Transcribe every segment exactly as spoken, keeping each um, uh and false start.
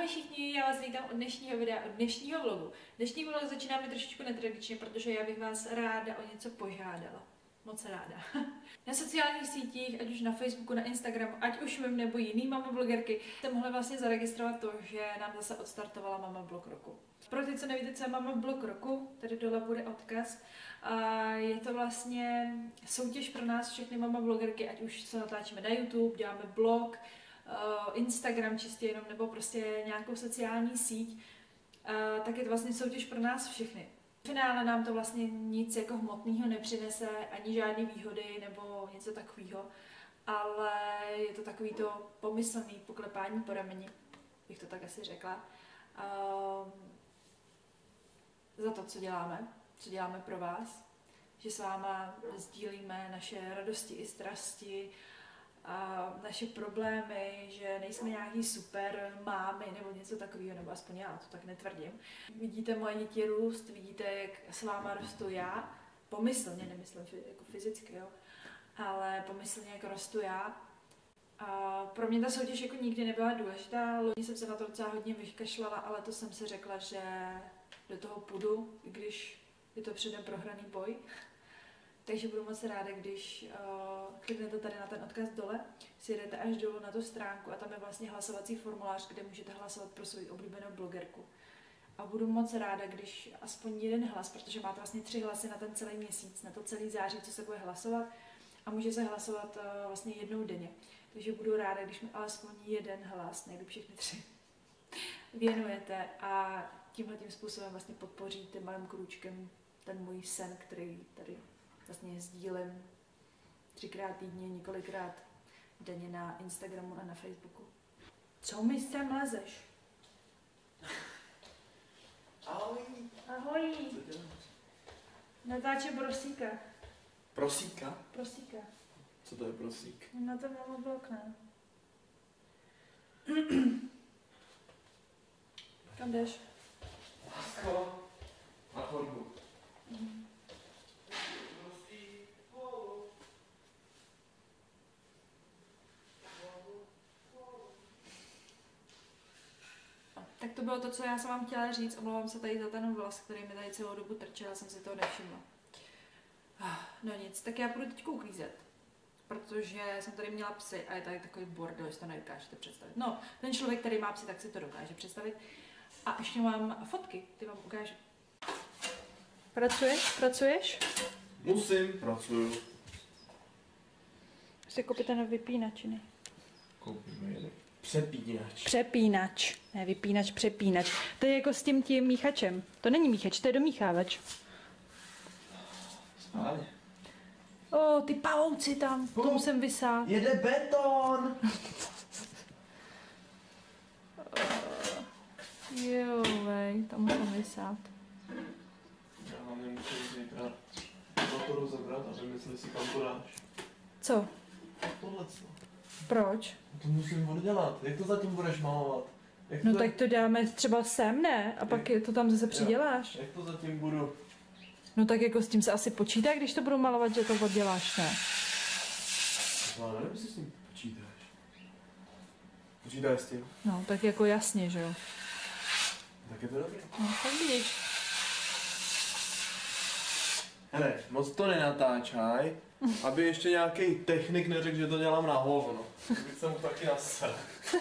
Ahoj všichni, já vás vítám od dnešního videa, od dnešního vlogu. Dnešní vlog začínáme trošičku netradičně, protože já bych vás ráda o něco požádala. Moc ráda. Na sociálních sítích, ať už na Facebooku, na Instagramu, ať už mým nebo jiný mama blogerky, jste mohli vlastně zaregistrovat to, že nám zase odstartovala Mama Blog roku. Pro ty, co nevíte, co je Mama Blog roku, tady dole bude odkaz. A je to vlastně soutěž pro nás všechny mama blogerky, ať už se natáčíme na YouTube, děláme blog, Instagram čistě jenom, nebo prostě nějakou sociální síť, tak je to vlastně soutěž pro nás všechny. V finále nám to vlastně nic jako hmotného nepřinese, ani žádné výhody nebo něco takového, ale je to takový to pomyslný poklepání po rameni, bych to tak asi řekla, za to, co děláme, co děláme pro vás, že s váma sdílíme naše radosti i strasti, a naše problémy, že nejsme nějaký super mámy nebo něco takového, nebo aspoň já to tak netvrdím. Vidíte moje děti růst, vidíte, jak s váma rostu já, pomyslně, nemyslím jako fyzicky, jo, ale pomyslně, jak rostu já. A pro mě ta soutěž jako nikdy nebyla důležitá, loni jsem se na to docela hodně vykašlala, ale to jsem si řekla, že do toho půjdu, i když je to předem prohraný boj. Takže budu moc ráda, když uh, kliknete tady na ten odkaz dole, si jdete až dolů na tu stránku a tam je vlastně hlasovací formulář, kde můžete hlasovat pro svou oblíbenou blogerku. A budu moc ráda, když aspoň jeden hlas, protože máte vlastně tři hlasy na ten celý měsíc, na to celý září, co se bude hlasovat a může se hlasovat uh, vlastně jednou denně. Takže budu ráda, když mi alespoň jeden hlas, nejlíp všechny tři, věnujete a tímhletím způsobem vlastně podpoříte malým krůčkem ten můj sen, který tady vlastně sdílím třikrát týdně, několikrát denně na Instagramu a na Facebooku. Co mi sem lezeš? Ahoj. Ahoj. Natáčím prosíka. Prosíka? Prosíka. Co to je prosík? Na to Mama Blog, ne? Kam jdeš? Lásko. Na chodbu. Mm. Tak to bylo to, co já jsem vám chtěla říct. Omlouvám se tady za ten vlas, který mi tady celou dobu trčel, já jsem si toho nevšimla. No nic, tak já půjdu teď uklízet, protože jsem tady měla psy a je tady takový bordel, že to nedokážete představit. No, ten člověk, který má psy, tak si to dokáže představit. A ještě mám fotky, ty vám ukážu. Pracuješ? Pracuješ? Musím, pracuju. Si koupíte na vypínači, ne? Koupíme jeden. Přepínač. Přepínač. Ne, vypínač, přepínač. To je jako s tím tím míchačem. To není míchač, to je domíchávač. Správně. O, ty pavouci tam, to musím vysát. Jede beton! Jo, vej, tam musím vysát. Já vám nemusím zítra motoru zabrat a vymysli si, kam to dáš. Co? Tohle co? Proč? To musím oddělat. Jak to zatím budeš malovat? Jak No to tak to dáme třeba sem, ne? A pak to tam zase přiděláš. Jak to zatím budu? No tak jako s tím se asi počítá, když to budu malovat, že to odděláš, ne? No, nevím, jestli s tím počítáš. Počítáš s tím? No tak jako jasně, že jo. Tak je to dobré. No tak vidíš. Hele, moc to nenatáčaj, aby ještě nějaký technik neřekl, že to dělám na hovno. Bych se mu taky nasel.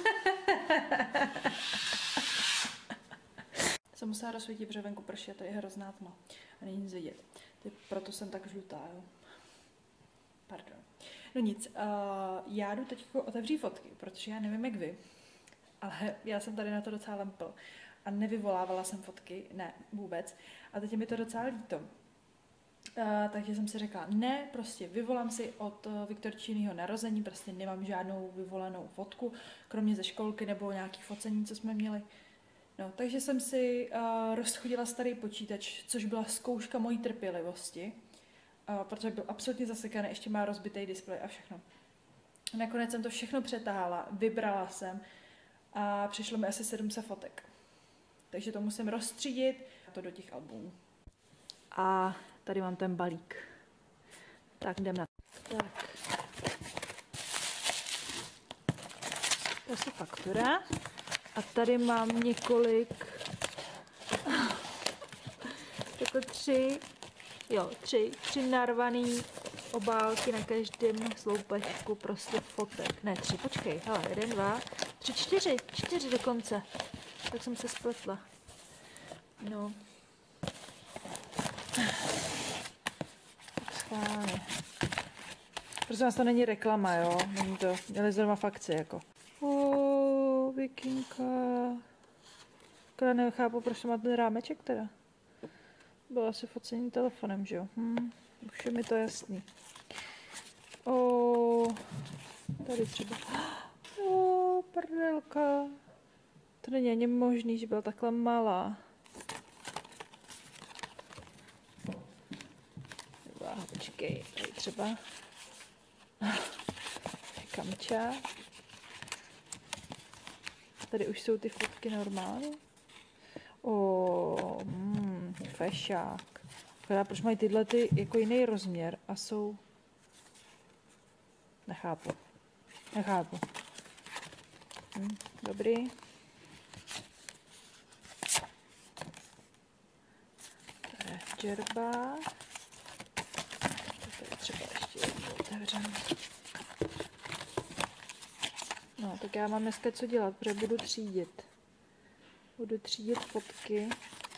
Jsem musela rozsvítit, protože venku prší a to je hrozná tma. A není nic vidět. Ty, proto jsem tak žlutá, jo. Pardon. No nic, uh, já jdu teď otevřít fotky, protože já nevím jak vy, ale já jsem tady na to docela lempl. A nevyvolávala jsem fotky, ne, vůbec. A teď je mi to docela líto. Uh, takže jsem si řekla, ne, prostě vyvolám si od uh, Viktorčínyho narození, prostě nemám žádnou vyvolanou fotku, kromě ze školky nebo nějakých focení, co jsme měli. No, takže jsem si uh, rozchodila starý počítač, což byla zkouška mojí trpělivosti, uh, protože byl absolutně zasekaný, ještě má rozbitý displej a všechno. Nakonec jsem to všechno přetáhala, vybrala jsem a přišlo mi asi sedm set fotek. Takže to musím rozstřídit to do těch albumů. A tady mám ten balík. Tak jdem na to. Tak. To je faktura. A tady mám několik, jako tři, jo, tři, tři narvaný obálky na každém sloupečku prostě fotek. Ne, tři, počkej, hele, jeden, dva, tři, čtyři, čtyři dokonce. Tak jsem se spletla. No. Tak schválně. Prosím vás, to není reklama, jo? Není to, měli zrovna fakci, jako. Oh, vikinka. Akorát nechápu, proč má ten rámeček teda. Bylo asi focení telefonem, že jo? Hm, už je mi to jasný. Oh, tady třeba. Oh, prdelka. To není ani možný, že byla takhle malá. Váha, počkej, tady třeba. Kamča. Tady už jsou ty fotky normální. O, mm, fešák. Teda proč mají tyhle ty jako jiný rozměr a jsou... Nechápu. Nechápu. Hm, dobrý. To je džerba. To je třeba ještě jednou otevřeme. No, tak já mám dneska co dělat, protože budu třídit. Budu třídit fotky.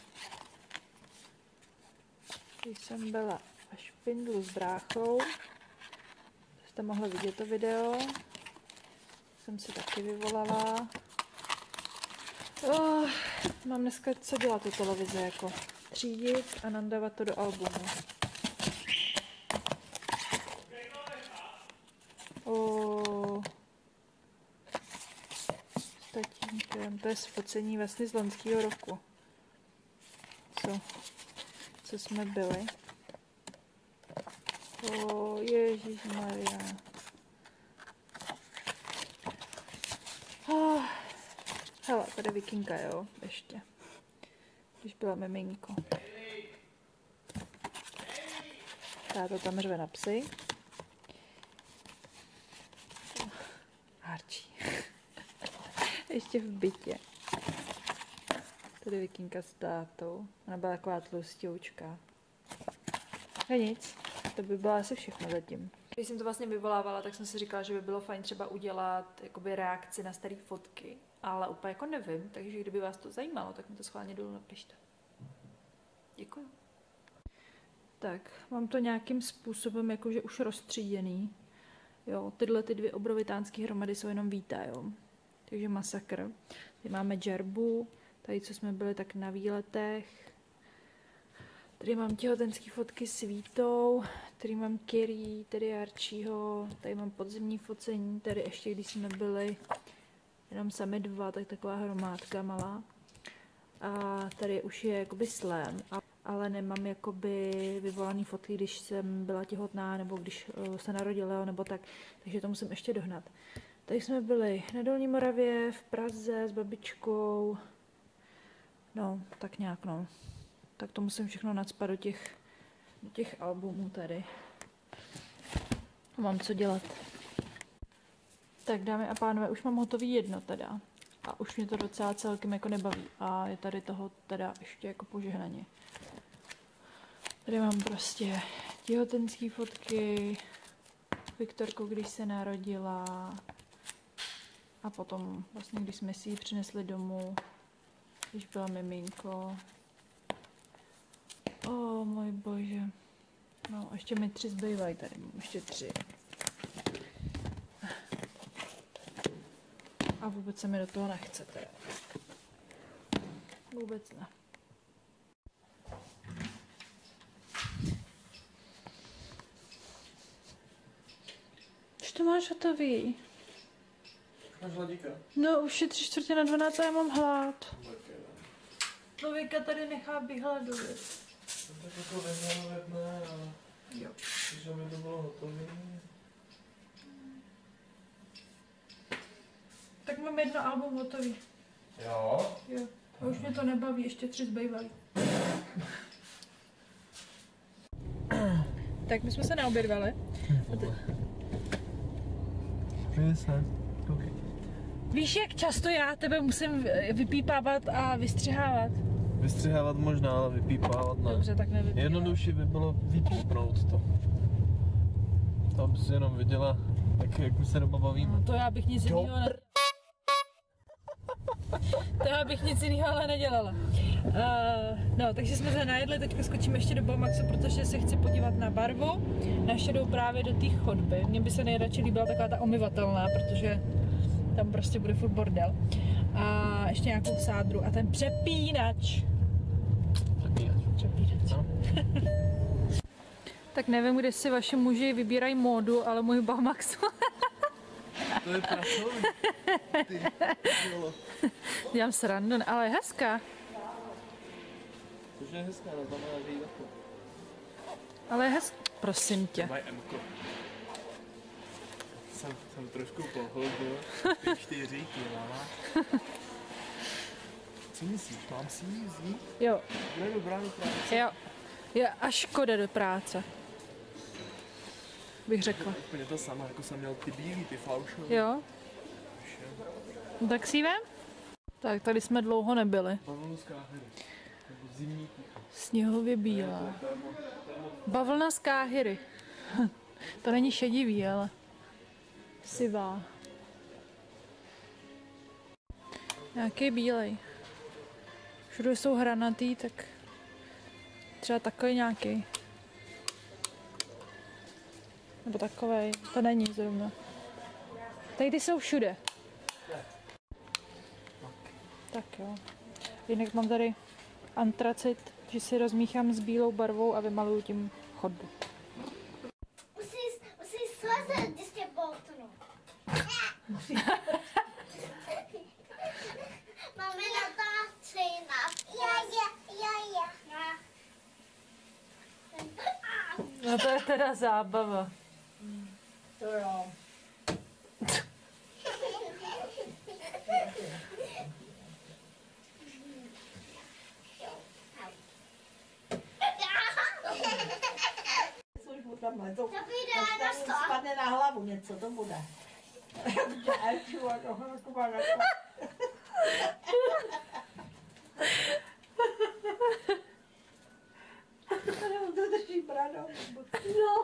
Když jsem byla na špindlu s bráchou, jste mohli vidět to video, jsem si taky vyvolala. Oh, mám dneska co dělat u televize, jako třídit a nandávat to do albumu. Oh. Tatínkem, to je sfocení vlastně z loňského roku. Co? Co jsme byli? O, ježišmarja. Oh. Hele, tady vikinka, jo, ještě. Když byla miminko. Táto tam řve na psy. Arčí. Ještě v bytě. Tady vikinka s tátou. Ona byla taková tlustěučka. A nic. To by bylo asi všechno zatím. Když jsem to vlastně vyvolávala, tak jsem si říkala, že by bylo fajn třeba udělat jakoby reakci na staré fotky. Ale úplně jako nevím, takže kdyby vás to zajímalo, tak mi to schválně dolů napište. Děkuju. Tak, mám to nějakým způsobem jakože už rozstříděný. Jo, tyhle ty dvě obrovitánské hromady jsou jenom vítá, jo. Takže masakr. Tady máme džerbu, tady co jsme byli tak na výletech. Tady mám těhotenský fotky s Vítou, tady mám Kiri, tady Arčího, tady mám podzemní focení, tady ještě když jsme byli jenom sami dva, tak taková hromádka malá. A tady už je jakoby slém, ale nemám jakoby vyvolaný fotky, když jsem byla těhotná, nebo když se narodila, nebo tak, takže to musím ještě dohnat. Tady jsme byli na Dolní Moravě, v Praze s babičkou, no, tak nějak, no. Tak to musím všechno nacpat do těch, do těch albumů tady. Mám co dělat. Tak dámy a pánové, už mám hotový jedno teda. A už mě to docela celkem jako nebaví. A je tady toho teda ještě jako požehnaně. Tady mám prostě těhotenský fotky, Viktorku, když se narodila. A potom vlastně, když jsme si ji přinesli domů, když byla miminko. O, oh, můj bože. No, ještě mi tři zbývají tady, mám ještě tři. A vůbec se mi do toho nechce teda. Vůbec ne. Už to máš hotový. Máš hladíka? No, už je tři čtvrtě na dvanáct a já mám hlad. Člověka tady nechá vyhladovat. Tak jako vyhladovat ne, ale... Jo. Když by to bylo hotové. Tak mám jedno album hotový. Jo? Jo. A už mě to nebaví, ještě tři zbývají. Tak my jsme se naobědvali. Přijde se. Okay. Víš, jak často já tebe musím vypípávat a vystřihávat? Vystřihávat možná, ale vypípávat ne. Dobře, tak nevypípávat. Jednodušší by bylo vypípnout to. To bys jenom viděla, jak, jak my se doma bavíme. No, to já bych nic jiného ne... To já bych nic jiného ale nedělala. Uh, no, takže jsme se najedli, teďka skočíme ještě do Baumaxu, protože se chci podívat na barvu. Naše jdou právě do té chodby. Mně by se nejradši líbila taková ta omyvatelná, protože tam prostě bude furt bordel. A ještě nějakou sádru a ten přepínač. Přepínač. Přepínač. No. Tak nevím, kde si vaši muži vybírají módu, ale můj Baumax. To je pracovní. Ty, jolo. Dělám srandu, ale je hezká. Což je hezká, no znamená, že jí taky. Ale je hezká. Prosím tě. Mají M-ko. Jsem, jsem trošku pohlbil. Ty čtyři kila. Co myslíš, mám si jí vzít? Jo. Bude dobrá do práce. Jo. Je až škoda do práce. Bych řekla. Úplně to samé, jako jsem měl ty bílý, ty falšové. Jo. No, tak si vem? Tak tady jsme dlouho nebyli. Bavlnu z Káhyry. Nebo zimní ticho. Sněhově bílá. Bavlna z Káhyry. To není šedivý, ale sivá. Nějaký bílej. Všude jsou hranatý, tak třeba takový nějaký. Nebo takovej. To není zrovna. Tady ty jsou všude. Tak jo. Jinak mám tady antracit, že si rozmíchám s bílou barvou a vymaluju tím chodbu. Musíš, musíš slezet, když tě boltnu. Máme natáčejna. Já, já, já, já. No to je teda zábava. To jo. Už mu tam lezou. To vyjde na Až tam sto. spadne na hlavu něco, to bude. To drží branou. No.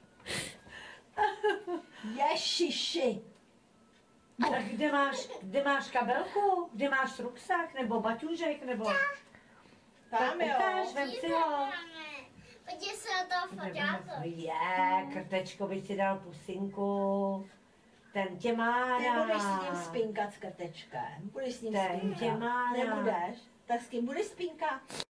Ježiši. Tak kde máš, kde máš kabelku? Kde máš ruksak? Nebo baťužek? Nebo... Tam jo. Ukáž, vem si ho. Podívej se na toho foťáka. Je, krtečko by si dal pusinku. Ten tě má Ty rád. budeš s ním spinkat s krtečkem. Budeš s ním Ten tě spinkat. má rád. Nebudeš? Tak s kým budeš spinkat?